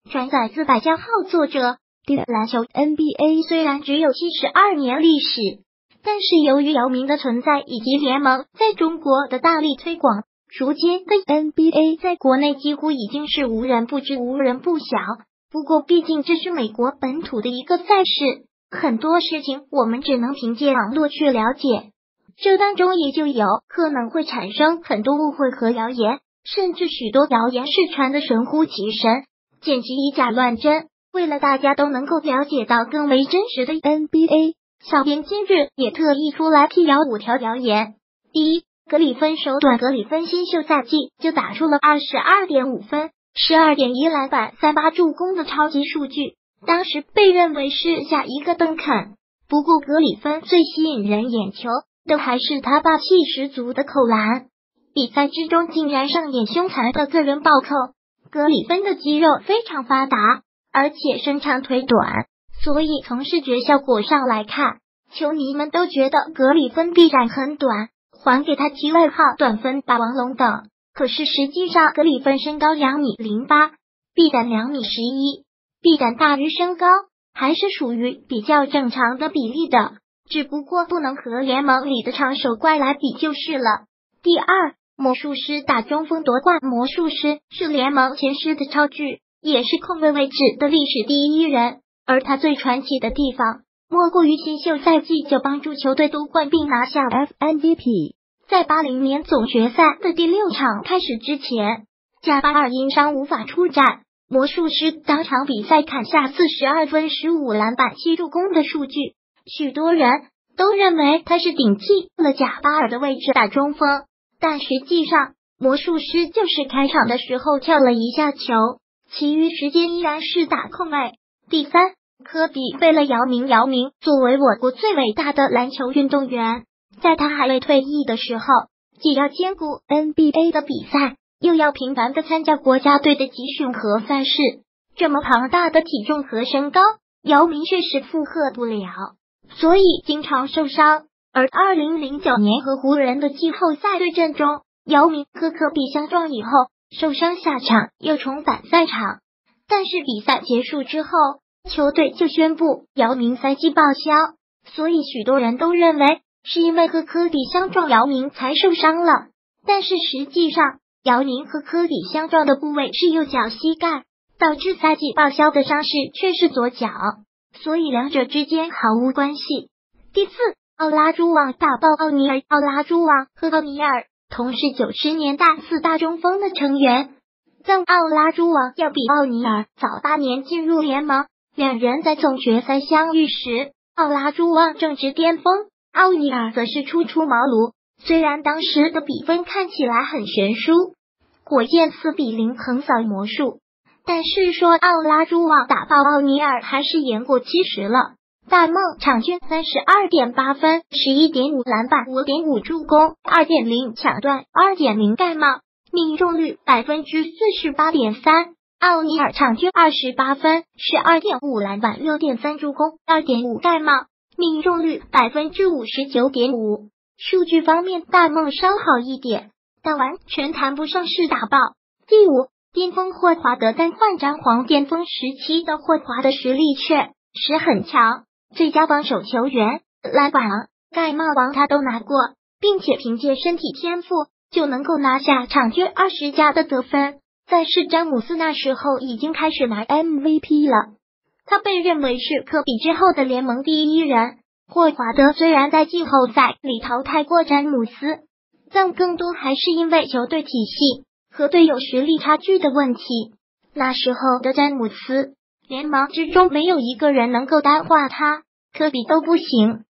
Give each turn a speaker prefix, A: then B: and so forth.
A: 转载自百家号作者。篮球 NBA 虽然只有72年历史，但是由于姚明的存在以及联盟在中国的大力推广，如今的 NBA 在国内几乎已经是无人不知无人不晓。不过毕竟这是美国本土的一个赛事，很多事情我们只能凭借网络去了解，这当中也就有可能会产生很多误会和谣言，甚至许多谣言是传的神乎其神，简直以假乱真。为了大家都能够了解到更为真实的 NBA， 小编今日也特意出来辟谣5条谣言。第一，格里芬首短格里芬新秀赛季就打出了 22.5 分、12.1 篮板、38助攻的超级数据，当时被认为是下一个邓肯。不过格里芬最吸引人眼球的还是他霸气十足的扣篮，比赛之中竟然上演凶残的个人暴扣。格里芬的肌肉非常发达，而且身长腿短，所以从视觉效果上来看，球迷们都觉得格里芬臂展很短，还给他起外号短分霸王龙等。可是实际上格里芬身高2.08米，臂展2.11米，臂展大于身高，还是属于比较正常的比例的，只不过不能和联盟里的长手怪来比就是了。第二，魔术师打中锋夺冠，魔术师是联盟前10的超巨，也是控卫位置的历史第一人，而他最传奇的地方莫过于新秀赛季就帮助球队夺冠并拿下 FMVP。 在80年总决赛的第6场开始之前，贾巴尔因伤无法出战，魔术师当场比赛砍下42分、15篮板、7助攻的数据，许多人都认为他是顶替了贾巴尔的位置打中锋，但实际上魔术师就是开场的时候跳了一下球，其余时间依然是打控卫。第三，科比为了姚明作为我国最伟大的篮球运动员，在他还未退役的时候，既要兼顾 NBA 的比赛，又要频繁的参加国家队的集训和赛事，这么庞大的体重和身高，姚明确实负荷不了，所以经常受伤。而2009年和湖人的季后赛对阵中，姚明和科比相撞以后受伤下场，又重返赛场，但是比赛结束之后，球队就宣布姚明赛季报销，所以许多人都认为是因为和科比相撞姚明才受伤了，但是实际上姚明和科比相撞的部位是右脚膝盖，导致赛季报销的伤势却是左脚，所以两者之间毫无关系。第四，奥拉朱旺打爆奥尼尔。奥拉朱旺和奥尼尔同是90年代4大中锋的成员，但奥拉朱旺要比奥尼尔早8年进入联盟，两人在总决赛相遇时，奥拉朱旺正值巅峰，奥尼尔则是初出茅庐。虽然当时的比分看起来很悬殊，火箭4-0横扫魔术，但是说奥拉朱旺打爆奥尼尔还是言过其实了。大梦场均 32.8 分 11.5 篮板 5.5 助攻 2.0 抢断 2.0 盖帽，命中率 48.3%。奥尼尔场均28分 12.5 篮板 6.3 助攻 2.5 盖帽，命中率 59.5%。 数据方面大梦稍好一点，但完全谈不上是打爆。第五，巅峰霍华德。但换张黄巅峰时期的霍华德实力确实很强，最佳防守球员、篮板王、盖帽王他都拿过，并且凭借身体天赋就能够拿下场均20加的得分。但是詹姆斯那时候已经开始拿 MVP 了，他被认为是科比之后的联盟第一人。霍华德虽然在季后赛里淘汰过詹姆斯，但更多还是因为球队体系和队友实力差距的问题。那时候的詹姆斯，联盟之中没有一个人能够单化他，科比都不行。